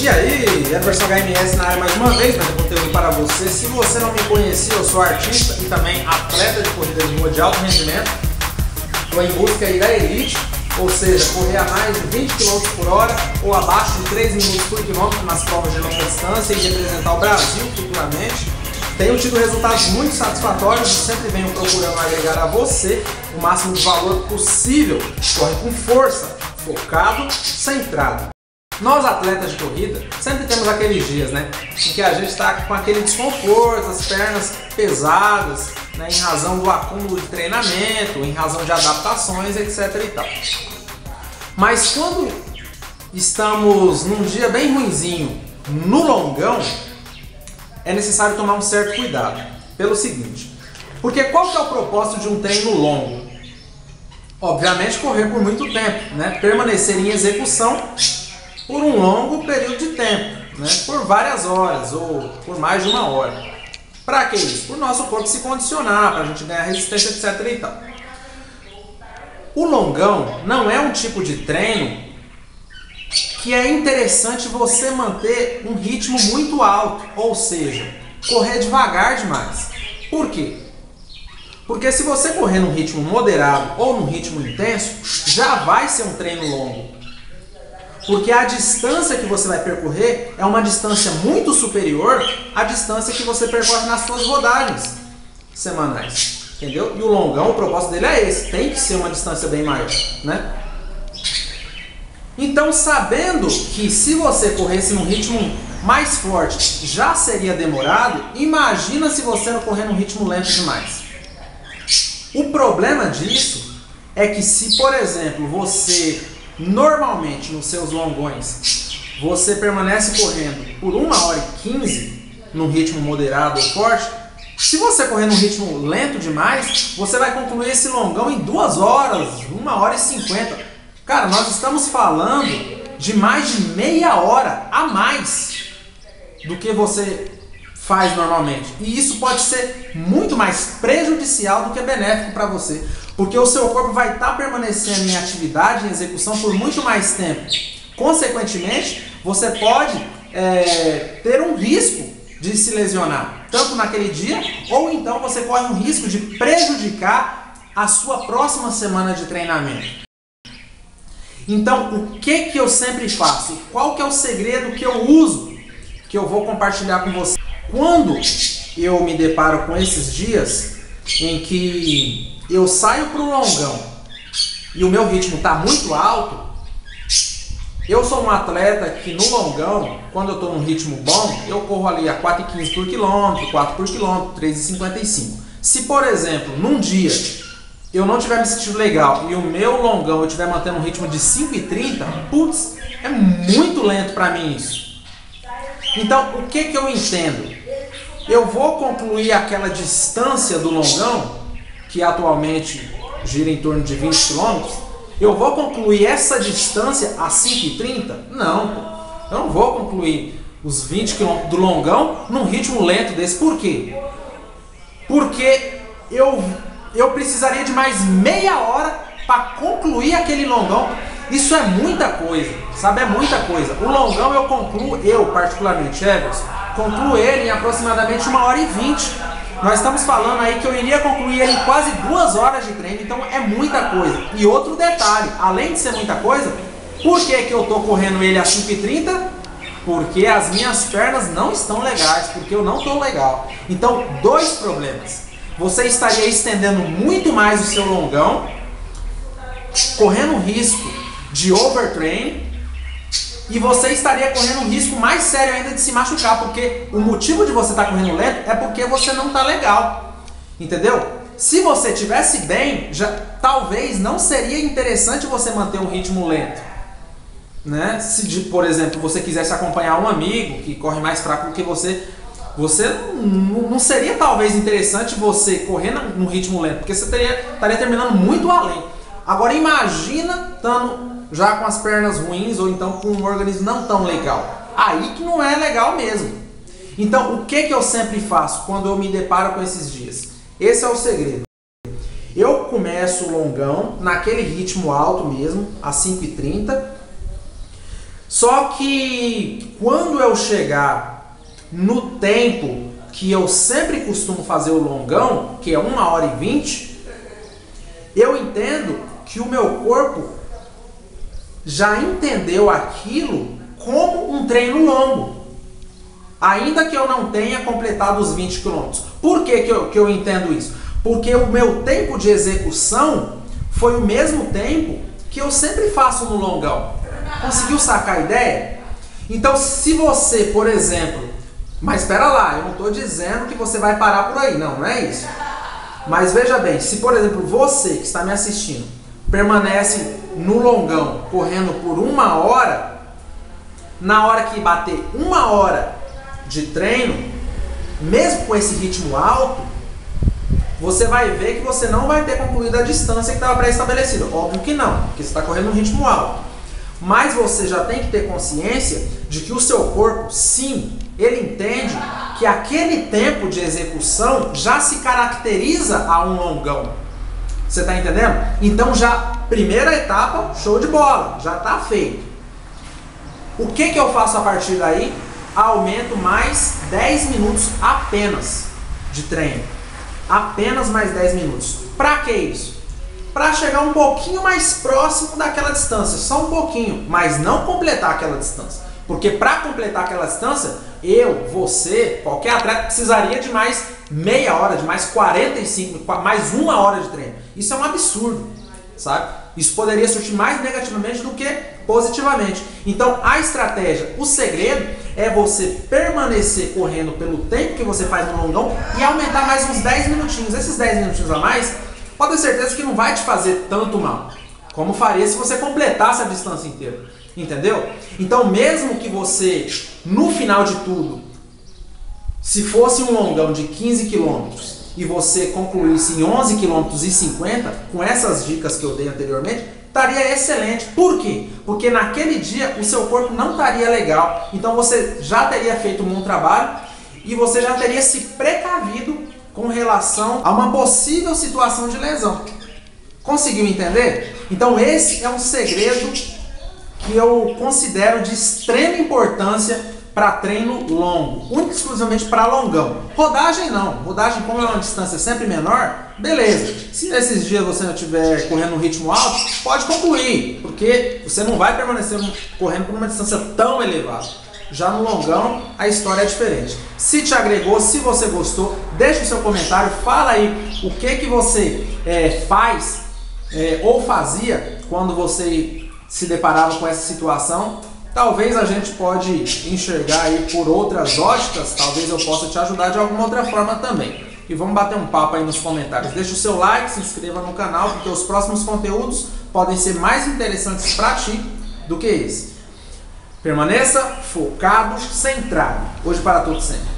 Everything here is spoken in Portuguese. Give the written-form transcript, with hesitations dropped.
E aí, Everson HMS na área mais uma vez, trazendo conteúdo para você. Se você não me conhecia, eu sou artista e também atleta de corrida de rua de alto rendimento. Estou em busca aí da elite, ou seja, correr a mais de 20 km por hora ou abaixo de 3 minutos por quilômetro nas provas de longa distância e representar o Brasil futuramente. Tenho tido resultados muito satisfatórios e sempre venho procurando agregar a você o máximo de valor possível. Corre com força, focado, centrado. Nós, atletas de corrida, sempre temos aqueles dias, né, em que a gente está com aquele desconforto, as pernas pesadas, né, em razão do acúmulo de treinamento, em razão de adaptações, etc. e tal. Mas quando estamos num dia bem ruinzinho, no longão, é necessário tomar um certo cuidado. Pelo seguinte, porque qual que é o propósito de um treino longo? Obviamente correr por muito tempo, né, permanecer em execução por um longo período de tempo, né? Por várias horas ou por mais de uma hora. Para que isso? Para o nosso corpo se condicionar, para a gente ganhar resistência, etc. e tal. O longão não é um tipo de treino que é interessante você manter um ritmo muito alto, ou seja, correr devagar demais. Por quê? Porque se você correr num ritmo moderado ou num ritmo intenso, já vai ser um treino longo. Porque a distância que você vai percorrer é uma distância muito superior à distância que você percorre nas suas rodagens semanais. Entendeu? E o longão, o propósito dele é esse. Tem que ser uma distância bem maior, né? Então, sabendo que se você corresse num ritmo mais forte já seria demorado, imagina se você não correr num ritmo lento demais. O problema disso é que se, por exemplo, você normalmente nos seus longões você permanece correndo por 1h15 num ritmo moderado ou forte, se você correr num ritmo lento demais, você vai concluir esse longão em 2 horas, 1h50. Cara, nós estamos falando de mais de meia hora a mais do que você faz normalmente. E isso pode ser muito mais prejudicial do que benéfico para você. Porque o seu corpo vai estar permanecendo em atividade, em execução por muito mais tempo. Consequentemente, você pode ter um risco de se lesionar, tanto naquele dia, ou então você corre um risco de prejudicar a sua próxima semana de treinamento. Então, o que eu sempre faço? Qual que é o segredo que eu uso, que eu vou compartilhar com você? Quando eu me deparo com esses dias em que eu saio para o longão e o meu ritmo está muito alto, eu sou um atleta que no longão, quando eu estou num ritmo bom, eu corro ali a 4h15 por quilômetro, 4 por quilômetro, 3h55. Se, por exemplo, num dia eu não estiver me sentindo legal e o meu longão eu estiver mantendo um ritmo de 5h30, putz, é muito lento para mim isso. Então, o que eu entendo? Eu vou concluir aquela distância do longão, que atualmente gira em torno de 20 km, eu vou concluir essa distância a 5h30? Não, eu não vou concluir os 20 km do longão num ritmo lento desse. Por quê? Porque eu precisaria de mais meia hora para concluir aquele longão. Isso é muita coisa, sabe? É muita coisa. O longão eu concluo, eu particularmente, Everson, concluo ele em aproximadamente 1h20. Nós estamos falando aí que eu iria concluir ele em quase 2 horas de treino, então é muita coisa. E outro detalhe, além de ser muita coisa, por que eu estou correndo ele a 5h30? Porque as minhas pernas não estão legais, porque eu não estou legal. Então, 2 problemas. Você estaria estendendo muito mais o seu longão, correndo risco de overtraining, e você estaria correndo um risco mais sério ainda de se machucar, porque o motivo de você estar correndo lento é porque você não está legal, entendeu? Se você estivesse bem, talvez não seria interessante você manter um ritmo lento, né? Se, por exemplo, você quisesse acompanhar um amigo que corre mais fraco do que você não seria talvez interessante você correr no ritmo lento, porque você estaria terminando muito além. Agora imagina estando já com as pernas ruins ou então com um organismo não tão legal. Aí que não é legal mesmo. Então, o que eu sempre faço quando eu me deparo com esses dias? Esse é o segredo. Eu começo o longão naquele ritmo alto mesmo, a 5h30. Só que quando eu chegar no tempo que eu sempre costumo fazer o longão, que é 1h20, eu entendo que o meu corpo já entendeu aquilo como um treino longo, ainda que eu não tenha completado os 20 km. Por que eu entendo isso? Porque o meu tempo de execução foi o mesmo tempo que eu sempre faço no longão. Conseguiu sacar a ideia? Então, se você, por exemplo, mas espera lá, eu não estou dizendo que você vai parar por aí, não é isso. Mas veja bem, se por exemplo você que está me assistindo permanece no longão correndo por 1 hora, na hora que bater 1 hora de treino, mesmo com esse ritmo alto, você vai ver que você não vai ter concluído a distância que estava pré-estabelecida. Óbvio que não, porque você está correndo um ritmo alto. Mas você já tem que ter consciência de que o seu corpo, sim, ele entende que aquele tempo de execução já se caracteriza a um longão. Você está entendendo? Então já, primeira etapa, show de bola, já está feito. O que eu faço a partir daí? Aumento mais 10 minutos apenas de treino. Apenas mais 10 minutos. Para que isso? Para chegar um pouquinho mais próximo daquela distância, só um pouquinho, mas não completar aquela distância. Porque para completar aquela distância, eu, você, qualquer atleta precisaria de mais meia hora, de mais 45, mais 1 hora de treino. Isso é um absurdo, sabe? Isso poderia surtir mais negativamente do que positivamente. Então a estratégia, o segredo é você permanecer correndo pelo tempo que você faz no longão e aumentar mais uns 10 minutinhos. Esses 10 minutinhos a mais, pode ter certeza que não vai te fazer tanto mal como faria se você completasse a distância inteira. Entendeu? Então mesmo que você, no final de tudo, se fosse um longão de 15 km e você concluísse em 11 km e 50, com essas dicas que eu dei anteriormente, estaria excelente. Por quê? Porque naquele dia o seu corpo não estaria legal. Então você já teria feito um bom trabalho e você já teria se precavido com relação a uma possível situação de lesão. Conseguiu entender? Então esse é um segredo que eu considero de extrema importância para treino longo, única e exclusivamente para longão. Rodagem não, rodagem como é uma distância sempre menor, beleza. Se nesses dias você não estiver correndo um ritmo alto, pode concluir, porque você não vai permanecer correndo por uma distância tão elevada. Já no longão, a história é diferente. Se te agregou, se você gostou, deixa o seu comentário, fala aí o que você faz ou fazia quando você se deparava com essa situação. Talvez a gente pode enxergar aí por outras óticas, talvez eu possa te ajudar de alguma outra forma também. E vamos bater um papo aí nos comentários. Deixa o seu like, se inscreva no canal, porque os próximos conteúdos podem ser mais interessantes para ti do que esse. Permaneça focado, centrado. Hoje para todos sempre.